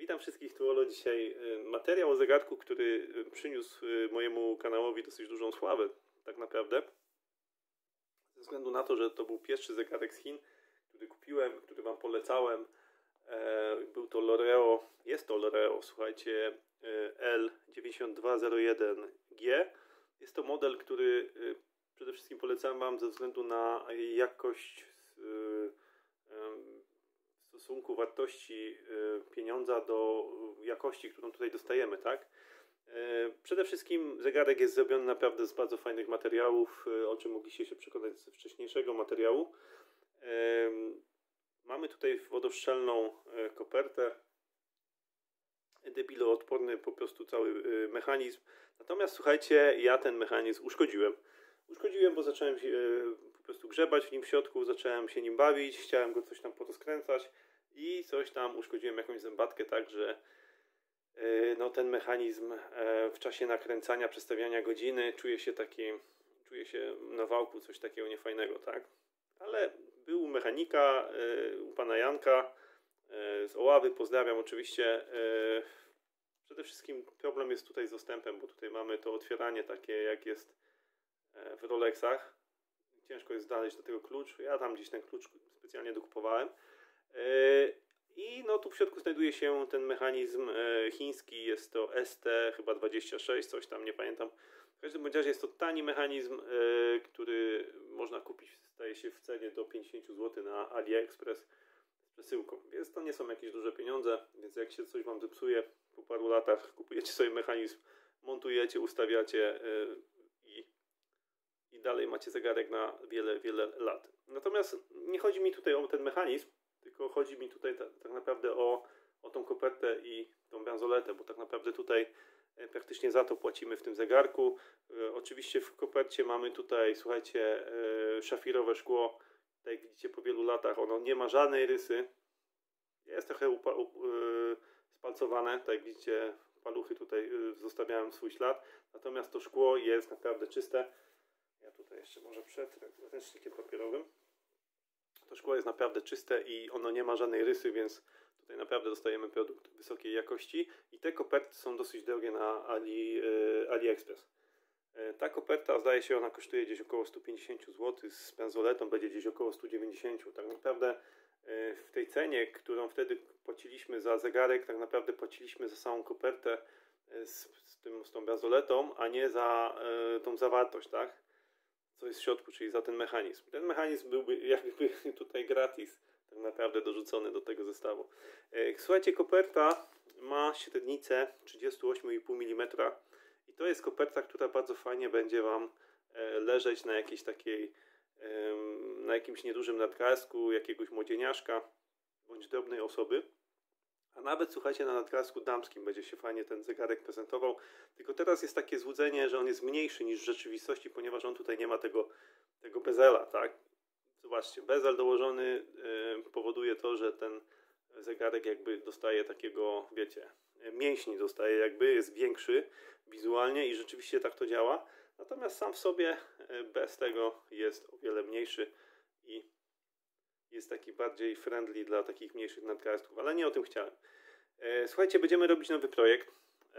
Witam wszystkich Tuolo. Dzisiaj materiał o zegarku, który przyniósł mojemu kanałowi dosyć dużą sławę, tak naprawdę. Ze względu na to, że to był pierwszy zegarek z Chin, który kupiłem, który Wam polecałem. Był to Loreo, jest to Loreo, słuchajcie, L9201G. Jest to model, który przede wszystkim polecam Wam ze względu na jakość w stosunku wartości pieniądza do jakości, którą tutaj dostajemy, tak? Przede wszystkim zegarek jest zrobiony naprawdę z bardzo fajnych materiałów, o czym mogliście się przekonać ze wcześniejszego materiału. Mamy tutaj wodoszczelną kopertę, debiloodporny po prostu cały mechanizm. Natomiast słuchajcie, ja ten mechanizm uszkodziłem. Bo zacząłem po prostu grzebać w nim w środku, zacząłem się nim bawić, chciałem go coś tam porozkręcać i coś tam uszkodziłem, jakąś zębatkę, tak, że no, ten mechanizm w czasie nakręcania, przestawiania godziny czuje się na wałku coś takiego niefajnego, tak. Ale był u mechanika, u pana Janka z Oławy, pozdrawiam oczywiście. Przede wszystkim problem jest tutaj z dostępem, bo tutaj mamy to otwieranie takie, jak jest w Rolexach. Ciężko jest znaleźć do tego klucz. Ja tam gdzieś ten klucz specjalnie dokupowałem. I no tu w środku znajduje się ten mechanizm chiński. Jest to ST chyba 26, coś tam, nie pamiętam. W każdym razie jest to tani mechanizm, który można kupić, staje się w cenie do 50 zł na AliExpress z przesyłką. Więc to nie są jakieś duże pieniądze, więc jak się coś Wam zepsuje po paru latach, kupujecie sobie mechanizm, montujecie, ustawiacie i dalej macie zegarek na wiele, wiele lat. Natomiast nie chodzi mi tutaj o ten mechanizm, tylko chodzi mi tutaj tak naprawdę o tą kopertę i tą bransoletę, bo tak naprawdę tutaj praktycznie za to płacimy w tym zegarku. Oczywiście w kopercie mamy tutaj, słuchajcie, szafirowe szkło. Tak jak widzicie, po wielu latach ono nie ma żadnej rysy. Jest trochę spalcowane, tak jak widzicie, paluchy tutaj zostawiałem swój ślad. Natomiast to szkło jest naprawdę czyste. Ja tutaj jeszcze może przetrę ręcznikiem papierowym. To szkło jest naprawdę czyste i ono nie ma żadnej rysy, więc tutaj naprawdę dostajemy produkt wysokiej jakości. I te koperty są dosyć drogie na AliExpress. Ta koperta, zdaje się, ona kosztuje gdzieś około 150 zł, z bransoletą będzie gdzieś około 190. Tak naprawdę w tej cenie, którą wtedy płaciliśmy za zegarek, tak naprawdę płaciliśmy za samą kopertę z tą bransoletą, a nie za tą zawartość, tak? Co jest w środku, czyli za ten mechanizm. Ten mechanizm byłby jakby tutaj gratis, tak naprawdę dorzucony do tego zestawu. Słuchajcie, koperta ma średnicę 38,5 mm i to jest koperta, która bardzo fajnie będzie Wam leżeć na jakiejś takiej, na jakimś niedużym nadgarstku jakiegoś młodzieniaszka bądź drobnej osoby. A nawet, słuchajcie, na nadgarstku damskim będzie się fajnie ten zegarek prezentował. Tylko teraz jest takie złudzenie, że on jest mniejszy niż w rzeczywistości, ponieważ on tutaj nie ma tego bezela, tak? Zobaczcie, bezel dołożony powoduje to, że ten zegarek jakby dostaje takiego, wiecie, mięśni dostaje jakby, jest większy wizualnie i rzeczywiście tak to działa. Natomiast sam w sobie bez tego jest o wiele mniejszy i jest taki bardziej friendly dla takich mniejszych nadgarstków, ale nie o tym chciałem. Słuchajcie, będziemy robić nowy projekt.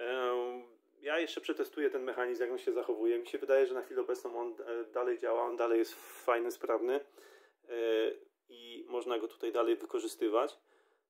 Ja jeszcze przetestuję ten mechanizm, jak on się zachowuje. Mi się wydaje, że na chwilę obecną on dalej działa, on dalej jest fajny, sprawny i można go tutaj dalej wykorzystywać.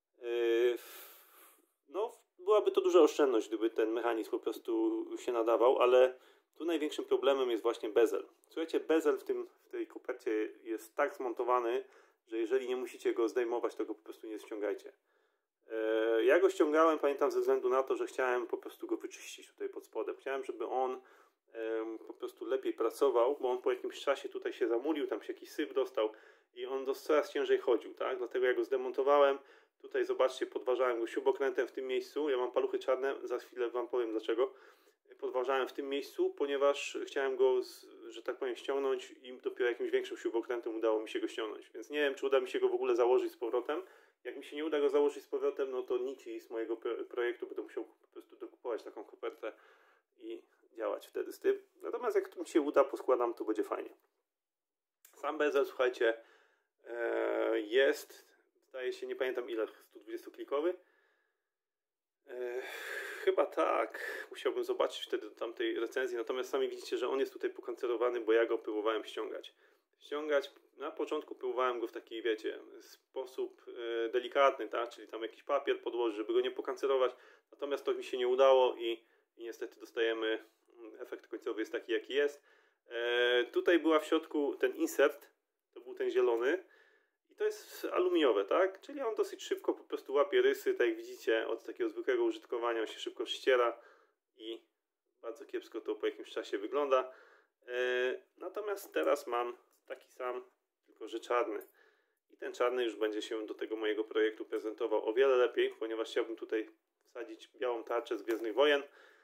No, byłaby to duża oszczędność, gdyby ten mechanizm po prostu się nadawał, ale tu największym problemem jest właśnie bezel. Słuchajcie, bezel w tej kopercie jest tak zmontowany, że jeżeli nie musicie go zdejmować, to go po prostu nie ściągajcie. Ja go ściągałem, pamiętam, ze względu na to, że chciałem po prostu go wyczyścić tutaj pod spodem. Chciałem, żeby on po prostu lepiej pracował, bo on po jakimś czasie tutaj się zamulił, tam się jakiś syf dostał i on coraz ciężej chodził, tak? Dlatego ja go zdemontowałem. Tutaj zobaczcie, podważałem go śrubokrętem w tym miejscu. Ja mam paluchy czarne, za chwilę Wam powiem dlaczego. Podważałem w tym miejscu, ponieważ chciałem go, że tak powiem, ściągnąć i dopiero jakimś większym śrubokrętem udało mi się go ściągnąć. Więc nie wiem, czy uda mi się go w ogóle założyć z powrotem. Jak mi się nie uda go założyć z powrotem, no to nici z mojego projektu będę musiał po prostu dokupować taką kopertę i działać wtedy z tym. Natomiast jak mi się uda, poskładam, to będzie fajnie. Sam bezel, słuchajcie, jest, zdaje się, nie pamiętam ile, 120 klikowy. Chyba tak. Musiałbym zobaczyć wtedy do tamtej recenzji. Natomiast sami widzicie, że on jest tutaj pokancerowany, bo ja go próbowałem ściągać. Na początku próbowałem go w taki, wiecie, sposób delikatny, tak? Czyli tam jakiś papier podłożyć, żeby go nie pokancerować. Natomiast to mi się nie udało i niestety dostajemy, efekt końcowy jest taki, jaki jest. Tutaj była w środku ten insert, to był ten zielony. I to jest aluminiowe, tak? Czyli on dosyć szybko po prostu łapie rysy, tak jak widzicie, od takiego zwykłego użytkowania on się szybko ściera i bardzo kiepsko to po jakimś czasie wygląda. Natomiast teraz mam taki sam, tylko że czarny. I ten czarny już będzie się do tego mojego projektu prezentował o wiele lepiej, ponieważ chciałbym tutaj wsadzić białą tarczę z Gwiezdnych Wojen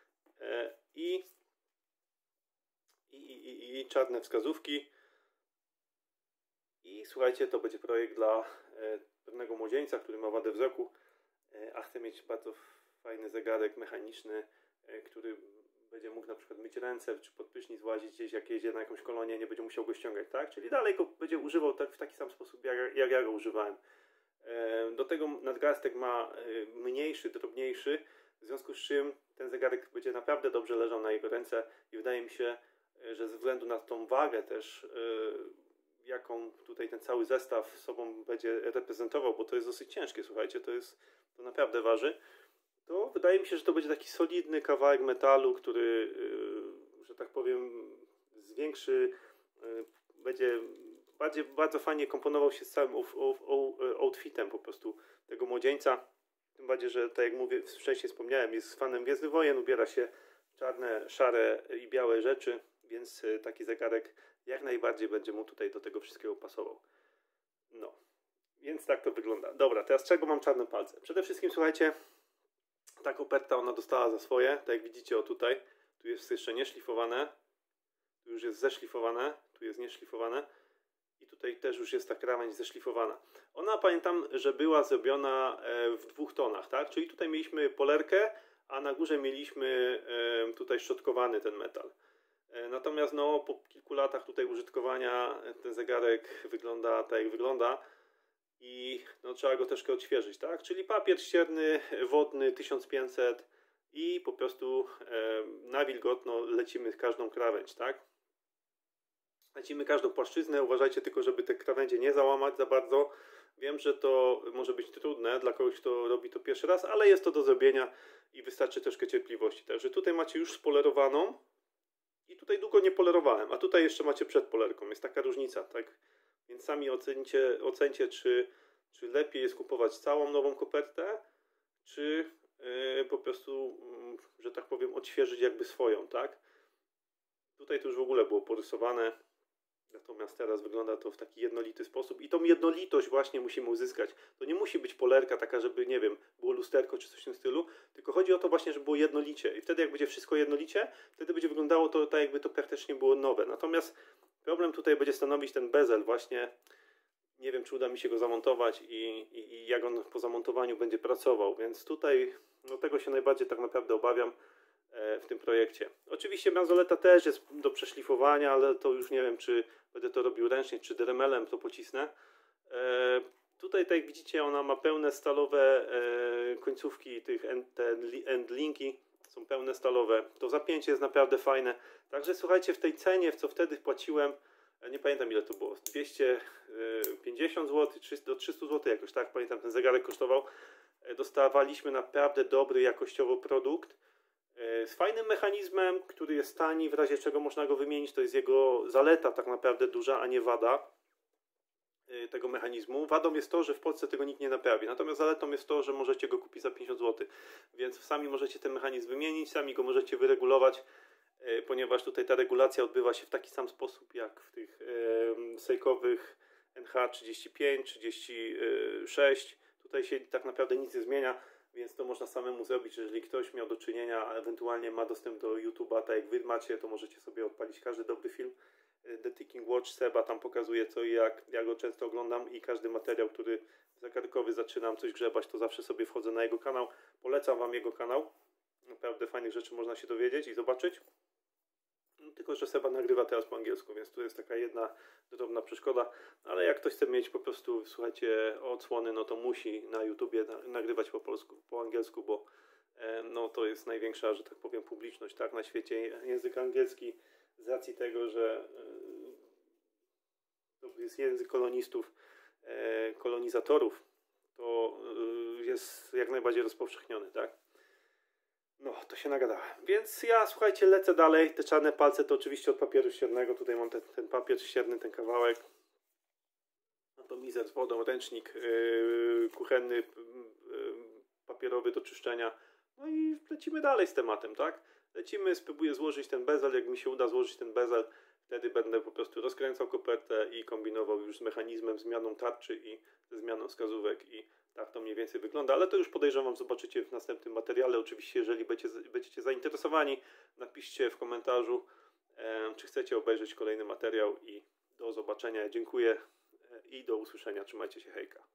i czarne wskazówki. I słuchajcie, to będzie projekt dla pewnego młodzieńca, który ma wadę wzroku, a chce mieć bardzo fajny zegarek mechaniczny, który będzie mógł na przykład myć ręce, czy pod prysznic włazić gdzieś, jak jedzie na jakąś kolonię, nie będzie musiał go ściągać, tak? Czyli dalej go będzie używał w taki sam sposób, jak ja go używałem. Do tego nadgarstek ma mniejszy, drobniejszy, w związku z czym ten zegarek będzie naprawdę dobrze leżał na jego ręce i wydaje mi się, że ze względu na tą wagę też, jaką tutaj ten cały zestaw sobą będzie reprezentował, bo to jest dosyć ciężkie, słuchajcie, to naprawdę waży, to wydaje mi się, że to będzie taki solidny kawałek metalu, który, że tak powiem, zwiększy, będzie bardzo fajnie komponował się z całym outfitem po prostu tego młodzieńca. Tym bardziej, że tak jak mówię, wcześniej wspomniałem, jest fanem Gwiezdnych Wojen, ubiera się czarne, szare i białe rzeczy, więc taki zegarek jak najbardziej będzie mu tutaj do tego wszystkiego pasował. No, więc tak to wygląda. Dobra, teraz czego mam czarne palce? Przede wszystkim, słuchajcie, ta koperta ona dostała za swoje, tak jak widzicie, o tutaj. Tu jest jeszcze nieszlifowane, tu już jest zeszlifowane, tu jest nieszlifowane i tutaj też już jest ta krawędź zeszlifowana. Ona, pamiętam, że była zrobiona w 2 tonach, tak? Czyli tutaj mieliśmy polerkę, a na górze mieliśmy tutaj szczotkowany ten metal. Natomiast no, po kilku latach tutaj użytkowania ten zegarek wygląda tak jak wygląda i no, trzeba go troszkę odświeżyć, tak? Czyli papier ścierny, wodny 1500 i po prostu na wilgotno lecimy każdą krawędź, tak? Lecimy każdą płaszczyznę, uważajcie tylko, żeby te krawędzie nie załamać za bardzo. Wiem, że to może być trudne dla kogoś, kto robi to pierwszy raz, ale jest to do zrobienia i wystarczy troszkę cierpliwości. Także tutaj macie już spolerowaną i tutaj długo nie polerowałem, a tutaj jeszcze macie przed polerką. Jest taka różnica, tak? Więc sami ocencie czy lepiej jest kupować całą nową kopertę, czy po prostu, że tak powiem, odświeżyć jakby swoją, tak? Tutaj to już w ogóle było porysowane, natomiast teraz wygląda to w taki jednolity sposób i tą jednolitość właśnie musimy uzyskać. To nie musi być polerka taka, żeby, nie wiem, było lusterko czy coś w tym stylu, tylko chodzi o to właśnie, żeby było jednolicie i wtedy jak będzie wszystko jednolicie, wtedy będzie wyglądało to tak, jakby to praktycznie było nowe. Natomiast problem tutaj będzie stanowić ten bezel właśnie. Nie wiem, czy uda mi się go zamontować i jak on po zamontowaniu będzie pracował, więc tutaj no, tego się najbardziej tak naprawdę obawiam w tym projekcie. Oczywiście bransoleta też jest do przeszlifowania, ale to już nie wiem, czy będę to robił ręcznie, czy dremelem to pocisnę. Tutaj, tak jak widzicie, ona ma pełne stalowe końcówki, te endlinki są pełne stalowe. To zapięcie jest naprawdę fajne. Także słuchajcie, w tej cenie, w co wtedy płaciłem, nie pamiętam ile to było, 250 zł, do 300 zł jakoś, tak? Pamiętam, ten zegarek kosztował. Dostawaliśmy naprawdę dobry jakościowo produkt z fajnym mechanizmem, który jest tani, w razie czego można go wymienić. To jest jego zaleta tak naprawdę duża, a nie wada tego mechanizmu. Wadą jest to, że w Polsce tego nikt nie naprawi. Natomiast zaletą jest to, że możecie go kupić za 50 zł. Więc sami możecie ten mechanizm wymienić, sami go możecie wyregulować, ponieważ tutaj ta regulacja odbywa się w taki sam sposób jak w tych Seikowych NH35, 36. Tutaj się tak naprawdę nic nie zmienia, więc to można samemu zrobić. Jeżeli ktoś miał do czynienia, a ewentualnie ma dostęp do YouTube'a, tak jak wy macie, to możecie sobie odpalić każdy dobry film. The Ticking Watch Seba tam pokazuje co i jak. Ja go często oglądam i każdy materiał, który zegarkowy zaczynam coś grzebać, to zawsze sobie wchodzę na jego kanał. Polecam wam jego kanał. Naprawdę fajnych rzeczy można się dowiedzieć i zobaczyć. Tylko że Seba nagrywa teraz po angielsku, więc tu jest taka jedna drobna przeszkoda, ale jak ktoś chce mieć po prostu, słuchajcie, odsłony, no to musi na YouTubie nagrywać po polsku, po angielsku, bo no to jest największa, że tak powiem, publiczność, tak, na świecie. Język angielski z racji tego, że to jest język kolonistów, kolonizatorów, to jest jak najbardziej rozpowszechniony, tak. No, to się nagadałem. Więc ja, słuchajcie, lecę dalej. Te czarne palce to oczywiście od papieru ściernego. Tutaj mam ten papier ścierny, ten kawałek. Atomizer z wodą, ręcznik kuchenny, papierowy do czyszczenia. No i lecimy dalej z tematem, tak? Lecimy, spróbuję złożyć ten bezel. Jak mi się uda złożyć ten bezel, wtedy będę po prostu rozkręcał kopertę i kombinował już z mechanizmem, zmianą tarczy i ze zmianą wskazówek i tak to mniej więcej wygląda, ale to już podejrzewam zobaczycie w następnym materiale. Oczywiście, jeżeli będziecie zainteresowani, napiszcie w komentarzu, czy chcecie obejrzeć kolejny materiał i do zobaczenia. Dziękuję i do usłyszenia. Trzymajcie się, hejka.